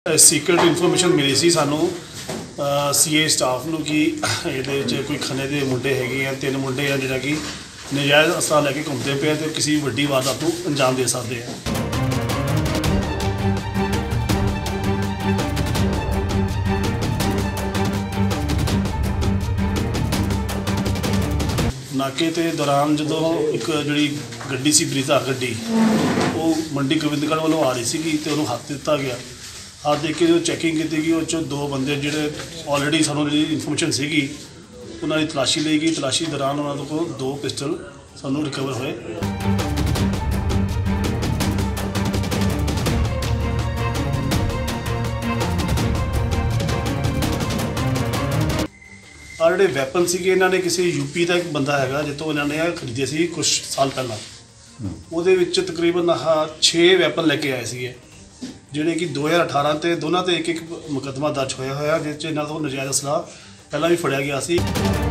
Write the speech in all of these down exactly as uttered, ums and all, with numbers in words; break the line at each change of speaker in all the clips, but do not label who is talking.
Secret information ਮਿਲੀ ਸੀ ਸਾਨੂੰ CA staff ਨੂੰ ਕਿ ਇਹਦੇ 'ਚ ਕੋਈ ਖੰਨੇ ਦੇ ਮੁੰਡੇ ਹੈਗੇ ਆ, ਤਿੰਨ ਮੁੰਡੇ ਆ ਜਿਹੜਾ ਕਿ ਨਜਾਇਜ਼ ਅਸਲਾ ਲੈ ਕੇ ਘੁੰਮਦੇ ਪਏ ਤੇ ਕਿਸੇ ਵੱਡੀ ਵਾਰਦਾਤ ਨੂੰ ਅੰਜਾਮ ਦੇ ਸਕਦੇ ਆ। ਨਾਕੇ ਤੇ ਦੌਰਾਨ ਜਦੋਂ ਇੱਕ ਜਿਹੜੀ ਗੱਡੀ ਸੀ ਬਰੀਜ਼ਾ ਗੱਡੀ ਉਹ ਮੰਡੀ ਗੋਬਿੰਦਗੜ੍ਹ ਵੱਲੋਂ ਆ ਰਹੀ ਸੀਗੀ ਤੇ ਉਹਨੂੰ ਹੱਥ ਦਿੱਤਾ ਗਿਆ। ਹੱਥ ਦੇ ਕੇ ਜਦੋਂ ਚੈਕਿੰਗ ਕੀਤੀ ਗਈ ਉਹ 'ਚੋਂ ਦੋ ਬੰਦੇ ਜਿਹੜੇ ਆਲਰੇਡੀ ਸਾਨੂੰ ਜਿਹੜੀ ਇਨਫੋਰਮੇਸ਼ਨ ਸੀਗੀ ਉਹਨਾਂ ਦੀ ਤਲਾਸ਼ੀ ਲਈ ਗਈ। ਤਲਾਸ਼ੀ ਦੌਰਾਨ ਉਹਨਾਂ ਕੋਲ ਦੋ ਪਿਸਟਲ ਸਾਨੂੰ ਰਿਕਵਰ ਹੋਏ। और जो वैपन से इन्होंने किसी यूपी का एक बंदा है जितों इन्होंने खरीदे से कुछ साल पहला वो तकरीबन आह छे वैपन लैके आए थे जोड़े कि दो हज़ार अठारह से दोनों से एक एक मुकदमा दर्ज होया होया जिस इन्हों को नजायज़ असला पहला भी फड़िया गया सी।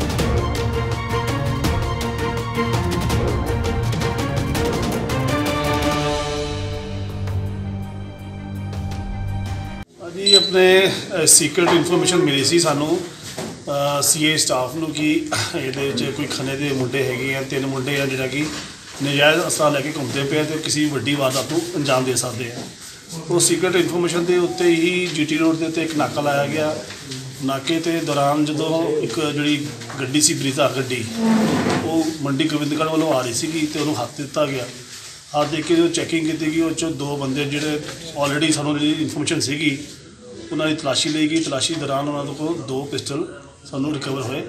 जी अपने सीक्रेट इन्फॉर्मेशन मिली सी सानू सीए स्टाफ ਨੂੰ कि ਇਹਦੇ 'ਚ ਕੋਈ ਖੰਨੇ ਦੇ ਮੁੰਡੇ ਹੈਗੇ ਆ, ਤਿੰਨ ਮੁੰਡੇ ਆ ਜਿਹੜਾ ਕਿ ਨਜਾਇਜ਼ ਅਸਲਾ ਲੈ ਕੇ ਘੁੰਮਦੇ ਪਏ ਤੇ ਕਿਸੇ ਵੱਡੀ ਵਾਰਦਾਤ ਨੂੰ ਅੰਜਾਮ ਦੇ ਸਕਦੇ ਆ। ਉਹ ਸੀਕ੍ਰੇਟ ਇਨਫੋਰਮੇਸ਼ਨ ਦੇ ਉੱਤੇ ਹੀ ਜੀਟੀ ਰੋਡ ਦੇ ਉੱਤੇ ਇੱਕ ਨਾਕਾ ਲਾਇਆ ਗਿਆ। ਨਾਕੇ ਤੇ ਦੌਰਾਨ ਜਦੋਂ ਇੱਕ ਜਿਹੜੀ ਗੱਡੀ ਸੀ ਬਰੀਜ਼ਾ ਗੱਡੀ ਉਹ ਮੰਡੀ ਗੋਬਿੰਦਗੜ੍ਹ ਵੱਲੋਂ ਆ ਰਹੀ ਸੀਗੀ ਤੇ ਉਹਨੂੰ ਹੱਥ ਦਿੱਤਾ ਗਿਆ। ਹੱਥ ਦੇ ਕੇ ਜਦੋਂ ਚੈਕਿੰਗ ਕੀਤੀ ਗਈ ਉਹ 'ਚੋਂ ਦੋ ਬੰਦੇ ਜਿਹੜੇ ਆਲਰੇਡੀ ਸਾਨੂੰ ਜਿਹੜੀ ਇਨਫੋਰਮੇਸ਼ਨ ਸੀਗੀ ਉਹਨਾਂ ਦੀ ਤਲਾਸ਼ੀ ਲਈ ਗਈ। ਤਲਾਸ਼ੀ ਦੌਰਾਨ ਉਹਨਾਂ ਕੋਲ ਦੋ ਪਿਸਟਲ ਸਾਨੂੰ ਰਿਕਵਰ ਹੋਏ।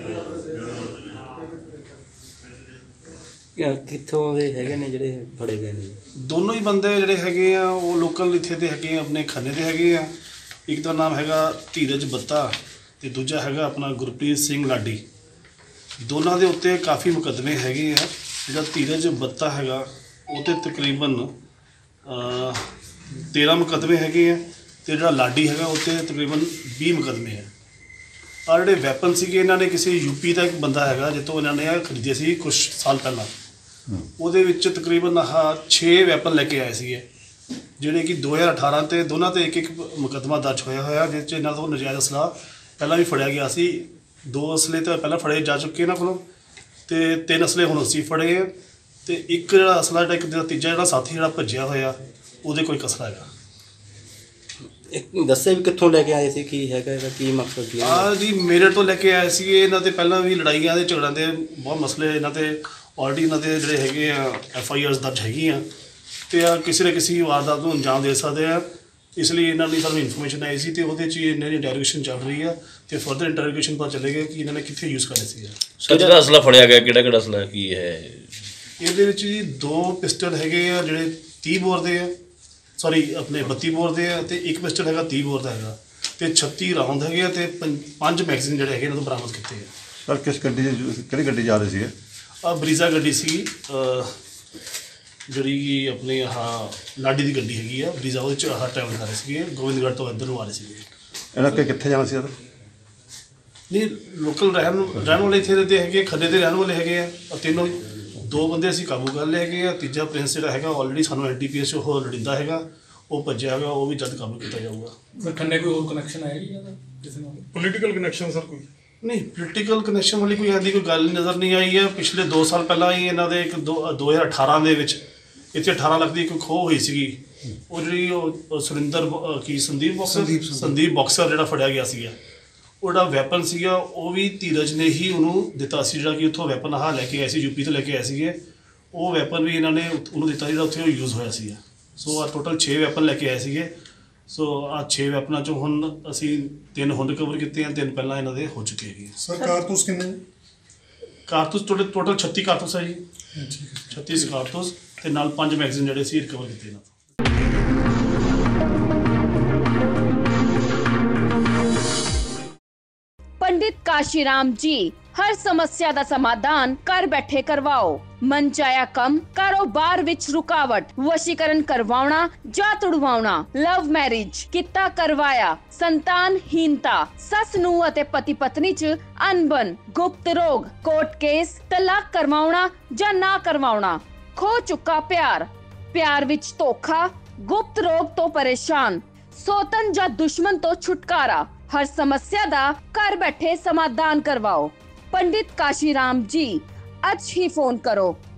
ਕਿੱਥੋਂ ਦੇ ਹੈਗੇ ਨੇ ਜਿਹੜੇ ਫੜੇ ਗਏ ਨੇ?
ਦੋਨੋਂ ਹੀ ਬੰਦੇ ਜਿਹੜੇ ਹੈਗੇ ਆ ਉਹ ਲੋਕਲ ਇੱਥੇ ਦੇ ਹੈਗੇ ਆ, ਆਪਣੇ ਖੰਨੇ ਦੇ ਹੈਗੇ ਆ। ਇੱਕ ਦਾ ਨਾਮ ਹੈਗਾ ਧੀਰਜ ਬੱਤਾ ਤੇ ਦੂਜਾ ਹੈਗਾ ਆਪਣਾ ਗੁਰਪ੍ਰੀਤ ਸਿੰਘ ਲਾਡੀ। ਦੋਨਾਂ ਦੇ ਉੱਤੇ ਕਾਫੀ ਮੁਕੱਦਮੇ ਹੈਗੇ ਆ। ਜਿਹੜਾ ਧੀਰਜ ਬੱਤਾ ਹੈਗਾ ਉਹ 'ਤੇ ਤਕਰੀਬਨ ਤੇਰ੍ਹਾਂ ਮੁਕੱਦਮੇ ਹੈਗੇ ਆ ਤੇ ਜਿਹੜਾ ਲਾਡੀ ਹੈਗਾ ਉਹ 'ਤੇ ਤਕਰੀਬਨ ਵੀਹ ਮੁਕੱਦਮੇ ਹੈ। और जो वैपन से इन्होंने किसी यूपी का एक बंदा है जितों इन्होंने खरीदे से कुछ साल पहला वो तकरीबन आह छे वैपन लैके आए थे जोड़े कि दो हज़ार अठारह से दोनों से एक एक मुकदमा दर्ज होया होया जिस इन्हों को नजायज़ असला पहला भी फड़िया गया सी। दो असले तो पहला फड़े जा चुके इन्हों को तो तीन असले हुण असीं फड़े हैं तो एक जो असला जो एक तीजा जो साथी जो भज्या होया वो कोई कसला है।
एक दस्से भी कित्थों लैके आए थे, की हैगा की मकसद की?
हाँ जी मेरे तो लैके आए थे। इन्हों से पहला भी लड़ाइयाँ के झगड़ों के बहुत मसले इन्हों से ऑलरेडी इन्होंने जोड़े है एफ आई आर दर्ज हैगी तो किसी न किसी वारदात को अंजाम दे सकते हैं। इसलिए इन्होंने सानू इन्फॉर्मेशन आई सी तो वो इन्होंने इंटरोगेशन चल रही है तो फर्दर इंटरोगेशन पता चलेगा कि इन्होंने कितने यूज़ करे थे।
सर जो असला फड़िया गया किहड़ा किहड़ा असला की है?
ये जी दो पिस्टल है जोड़े तीह बोर के सॉरी अपने बत्ती बोर के तो एक पिस्टल है तीह बोर का है तो छत्ती राउंड है तो पाँच मैगजीन जोड़े है इन्होंने बरामद किए हैं।
सर किस गड्डी किहड़ी गड्डी जा रही सी?
ब्रीजा गड्डी सी जी अपनी हाँ लाडी की गड्डी हैगी है ब्रीजा वो आह ट्रैवल कर रहे थे गोबिंदगढ़ तो इधर आ रहे थे।
इन्होंने अगे कित्थे जाना सी?
नहीं लोकल रहन रहन वाले इतने दे है खन्ने के रहन वाले है तीनों दो बंदे असीं काबू कर लिया गए। तीजा प्रिंस जो है ऑलरेडी सानू एन टी पी एस वो लड़िंदा है वो भज्या है वो भी जल्द काबू किया जाऊगा।
खन्ने कोई और कनैक्शन है पोलीटिकल कनैक्शन? सर कोई
नहीं पोलीटिकल कनैक्शन वाली कोई ऐसी कोई गल नज़र नहीं आई है। पिछले दो साल पहला ही इन्हों के एक दो दो हज़ार अठारह के इतने अठारह लाख की कोई खो हुई सी वो जी सुरिंदर की संदीप बॉक्सर संदीप बॉक्सर जो फड़िया गया सी वो जो वैपन से वो भी धीरज ने ही उन्होंने दिता सी जो कि उतों वैपन आह लैके आए थे यूपी तो लैके आए थे वो वैपन भी इन्होंने उन्होंने दिता जो उत्थे यूज़ होया सी। सो आ टोटल छे वैपन लैके आए थे। सो आ छे वैपनों चों हुण असीं तीन हुण रिकवर किए हैं, तीन पहला इन्हों के हो चुके हैं।
सर कारतूस किन्ने?
कारतूस टोटल टोटल छत्ती कारतूस है जी, छत्तीस कारतूस ते नाल पांच मैगजीन जिहड़े सी रिकवर किए इन्हों।
पंडित काशीराम जी हर समस्या का समाधान कर बैठे करवाओ। मन चाया कम, कारोबार विच रुकावट, वशीकरण करवाना जा तुड़वाना, लव मैरिज किता करवाया, संतानहीनता, सस नूह अते पति पत्नी च अनबन, गुप्त रोग, कोर्ट केस, तलाक करवाना जा ना करवाना, खो चुका प्यार, प्यार विच धोखा, गुप्त रोग तो परेशान, ਸੋਤਨ ਜਾਂ ਦੁਸ਼ਮਣ ਤੋਂ ਛੁਟਕਾਰਾ, ਹਰ ਸਮੱਸਿਆ ਦਾ ਘਰ ਬੈਠੇ ਸਮਾਧਾਨ ਕਰਵਾਓ। ਪੰਡਿਤ ਕਾਸ਼ੀ ਰਾਮ ਜੀ, ਅੱਜ ਹੀ ਫੋਨ ਕਰੋ